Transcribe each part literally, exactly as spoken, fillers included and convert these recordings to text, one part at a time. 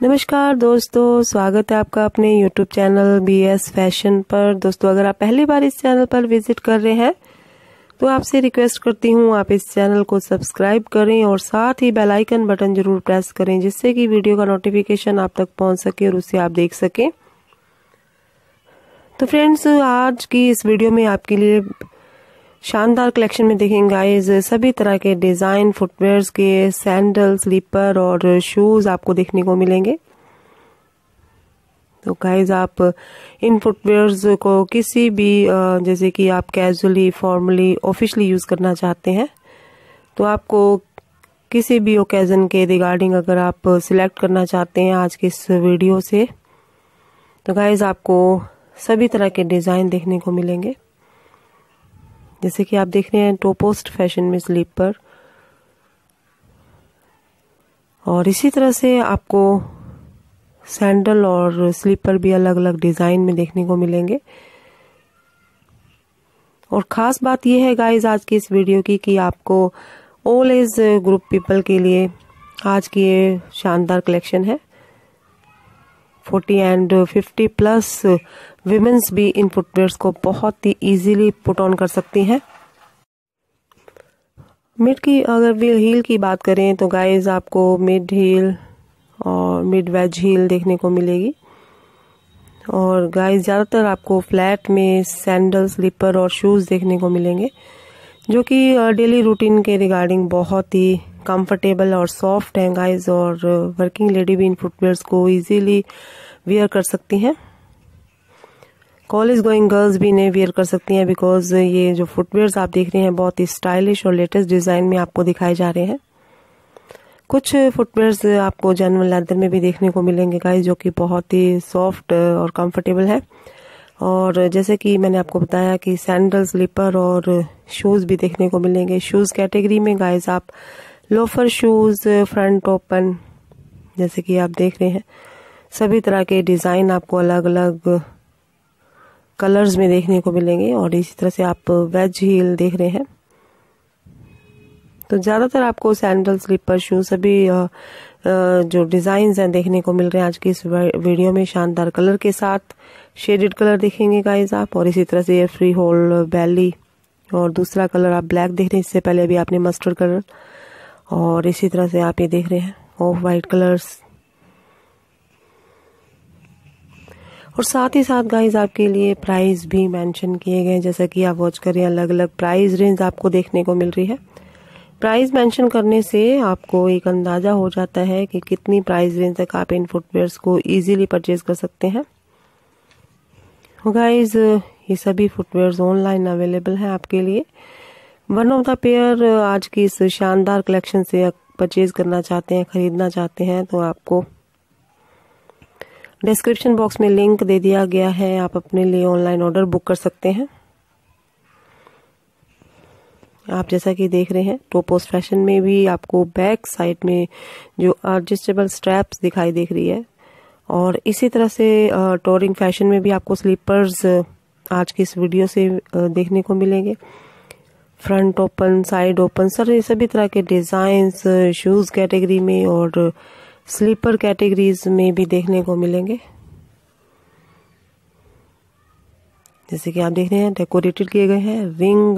नमस्कार दोस्तों, स्वागत है आपका अपने YouTube channel B S fashion पर। दोस्तों, अगर आप पहली बार इस चैनल पर विजिट कर रहे हैं तो आपसे रिक्वेस्ट करती हूँ आप इस चैनल को सब्सक्राइब करें और साथ ही बेल आइकन बटन जरूर प्रेस करें, जिससे कि वीडियो का नोटिफिकेशन आप तक पहुंच सके और उसे आप देख सकें। तो फ्रेंड्स, आज की इस वीडियो में आपके लिए शानदार कलेक्शन में देखेंगे गाइस सभी तरह के डिजाइन फुटवेयर्स के सैंडल, स्लीपर और शूज आपको देखने को मिलेंगे। तो गाइस, आप इन फुटवेयर्स को किसी भी जैसे कि आप कैजुअली, फॉर्मली, ऑफिशियली यूज करना चाहते हैं तो आपको किसी भी ओकेजन के रिगार्डिंग अगर आप सिलेक्ट करना चाहते हैं आज के इस वीडियो से, तो गाइस आपको सभी तरह के डिजाइन देखने को मिलेंगे। जैसे कि आप देख रहे हैं टोपोस्ट फैशन में स्लीपर, और इसी तरह से आपको सैंडल और स्लीपर भी अलग अलग डिजाइन में देखने को मिलेंगे। और खास बात यह है गाइस आज की इस वीडियो की कि आपको ऑल एज ग्रुप पीपल के लिए आज की ये शानदार कलेक्शन है। Forty and fifty plus womens भी इन फुटवेयर्स को बहुत ही इजीली पुट ऑन कर सकती हैं। मिड की अगर वी हील की बात करें तो गाइस आपको मिड हील और मिड वेज हील देखने को मिलेगी। और गाइस ज़्यादातर आपको फ्लैट में सैंडल, स्लीपर और शूज़ देखने को मिलेंगे, जो कि डेली रूटीन के रिगार्डिंग बहुत ही कंफर्टेबल और सॉफ्ट हैं गाइस। और वर्किंग लेडी भी इन फुटवेयर्स को इजीली वियर कर सकती हैं। कॉलेज गोइंग गर्ल्स भी इन्हें वियर कर सकती हैं, बिकॉज ये जो फुटवेयर्स आप देख रहे हैं बहुत ही स्टाइलिश और लेटेस्ट डिजाइन में आपको दिखाए जा रहे हैं। कुछ फुटवेयर्स आपको जेन्युइन लेदर में भी देखने को मिलेंगे गाइस, जो कि बहुत ही सॉफ्ट और कंफर्टेबल है। और जैसे कि मैंने आपको बताया कि सैंडल, स्लीपर और शूज भी देखने को मिलेंगे। शूज कैटेगरी में गाइस आप लोफर शूज, फ्रंट ओपन, जैसे कि आप देख रहे हैं सभी तरह के डिजाइन आपको अलग अलग कलर्स में देखने को मिलेंगे। और इसी तरह से आप वेज हील देख रहे हैं। तो ज्यादातर आपको सैंडल, स्लीपर, शूज सभी जो डिजाइन हैं देखने को मिल रहे हैं आज की इस वीडियो में। शानदार कलर के साथ शेडेड कलर देखेंगे गाइस आप, और इसी तरह से ये फ्री होल बेली, और दूसरा कलर आप ब्लैक देख रहे हैं, इससे पहले भी आपने मस्टर्ड कलर, और इसी तरह से आप ये देख रहे हैं ऑफ वाइट कलर्स। और साथ ही साथ गाइस आपके लिए प्राइस भी मेंशन किए गए, जैसा कि आप वॉच करें अलग अलग प्राइस रेंज आपको देखने को मिल रही है। प्राइस मेंशन करने से आपको एक अंदाजा हो जाता है कि कितनी प्राइस रेंज तक आप इन फुटवेयर्स को इजीली परचेज कर सकते हैं। गाइस ये सभी फुटवेयर्स ऑनलाइन अवेलेबल हैं आपके लिए। वन ऑफ द पेयर आज की इस शानदार कलेक्शन से परचेज करना चाहते हैं, खरीदना चाहते हैं, तो आपको डिस्क्रिप्शन बॉक्स में लिंक दे दिया गया है, आप अपने लिए ऑनलाइन ऑर्डर बुक कर सकते हैं। आप जैसा कि देख रहे हैं टोपोस्ट फैशन में भी आपको बैक साइड में जो एडजस्टेबल स्ट्रैप्स दिखाई देख रही है, और इसी तरह से टोरिंग फैशन में भी आपको स्लीपर्स आज की इस वीडियो से देखने को मिलेंगे। Front open, side open, sir ये सभी तरह के डिजाइन्स शूज कैटेगरी में और स्लीपर कैटेगरीज में भी देखने को मिलेंगे। जैसे कि आप देख रहे हैं डेकोरेटेड किए गए हैं, रिंग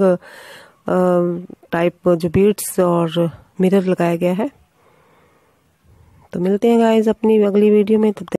टाइप जो बीड्स और मिरर लगाया गया है। तो मिलते हैं गाइस अपनी अगली वीडियो में, तब तक